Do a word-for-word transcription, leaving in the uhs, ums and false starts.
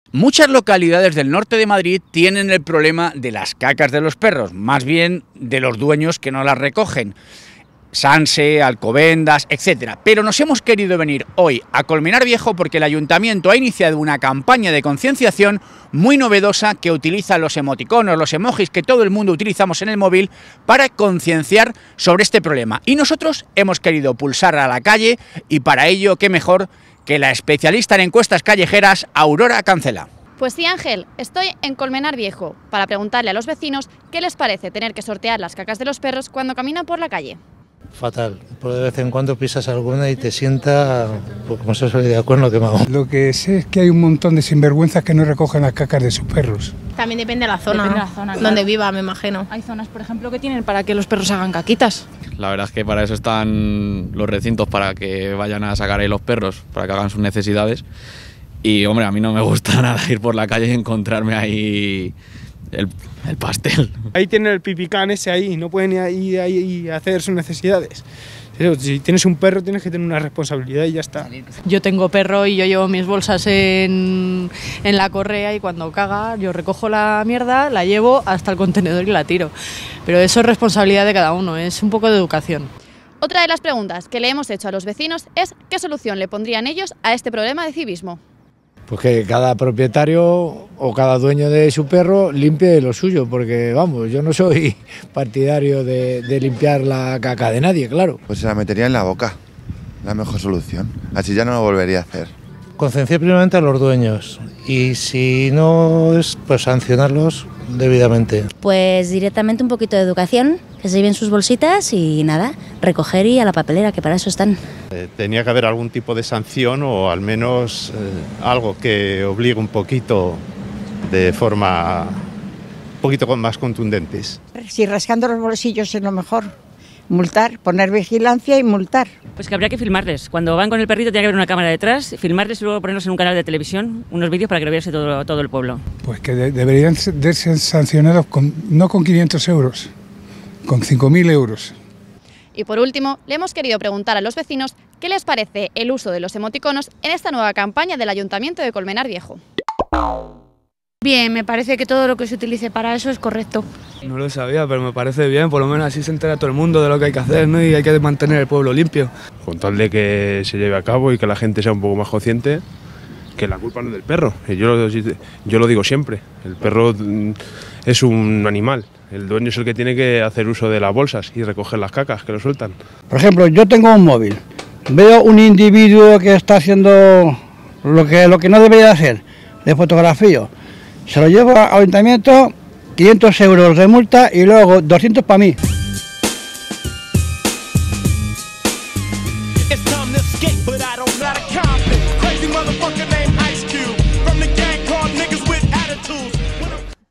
Muchas localidades del norte de Madrid tienen el problema de las cacas de los perros, más bien de los dueños que no las recogen. Sanse, Alcobendas, etcétera. Pero nos hemos querido venir hoy a Colmenar Viejo porque el Ayuntamiento ha iniciado una campaña de concienciación muy novedosa que utiliza los emoticonos, los emojis que todo el mundo utilizamos en el móvil para concienciar sobre este problema. Y nosotros hemos querido pulsar a la calle y para ello, qué mejor que la especialista en encuestas callejeras, Aurora Cancela. Pues sí, Ángel, estoy en Colmenar Viejo para preguntarle a los vecinos qué les parece tener que sortear las cacas de los perros cuando caminan por la calle. Fatal, por de vez en cuando pisas alguna y te sienta, pues, como se suele decir, a cuerno quemado. Lo que sé es que hay un montón de sinvergüenzas que no recogen las cacas de sus perros. También depende de la zona, depende de la zona donde claro. viva, me imagino. Hay zonas, por ejemplo, que tienen para que los perros hagan caquitas. La verdad es que para eso están los recintos, para que vayan a sacar ahí los perros, para que hagan sus necesidades. Y, hombre, a mí no me gusta nada ir por la calle y encontrarme ahí el, el pastel. Ahí tienen el pipicán ese ahí, no pueden ir ahí, ahí a hacer sus necesidades. Si tienes un perro tienes que tener una responsabilidad y ya está. Yo tengo perro y yo llevo mis bolsas en, en la correa y cuando caga yo recojo la mierda, la llevo hasta el contenedor y la tiro. Pero eso es responsabilidad de cada uno, es un poco de educación. Otra de las preguntas que le hemos hecho a los vecinos es qué solución le pondrían ellos a este problema de civismo. Pues que cada propietario o cada dueño de su perro limpie lo suyo, porque vamos, yo no soy partidario de, de limpiar la caca de nadie, claro. Pues se la metería en la boca, la mejor solución, así ya no lo volvería a hacer. Concienciar primeramente a los dueños y si no es, pues sancionarlos debidamente. Pues directamente un poquito de educación, que se lleven sus bolsitas y nada, recoger y a la papelera, que para eso están. Eh, tenía que haber algún tipo de sanción o al menos eh, algo que obligue un poquito de forma un poquito más contundentes. Si rascando los bolsillos es lo mejor, multar, poner vigilancia y multar. Pues que habría que filmarles. Cuando van con el perrito tiene que haber una cámara detrás, filmarles y luego ponerlos en un canal de televisión, unos vídeos para que lo viese todo, todo el pueblo. Pues que de, deberían de ser sancionados con, no con quinientos euros, con cinco mil euros. Y por último, le hemos querido preguntar a los vecinos qué les parece el uso de los emoticonos en esta nueva campaña del Ayuntamiento de Colmenar Viejo. Bien, me parece que todo lo que se utilice para eso es correcto. No lo sabía, pero me parece bien, por lo menos así se entera todo el mundo de lo que hay que hacer, ¿no? Y hay que mantener el pueblo limpio. Con tal de que se lleve a cabo y que la gente sea un poco más consciente, que la culpa no es del perro. Yo, yo lo digo siempre, el perro es un animal, el dueño es el que tiene que hacer uso de las bolsas y recoger las cacas que lo sueltan. Por ejemplo, yo tengo un móvil, veo un individuo que está haciendo lo que, lo que no debería hacer, le fotografío. Se lo llevo al ayuntamiento, quinientos euros de multa y luego doscientos para mí. It's time to escape, but I don't gotta come.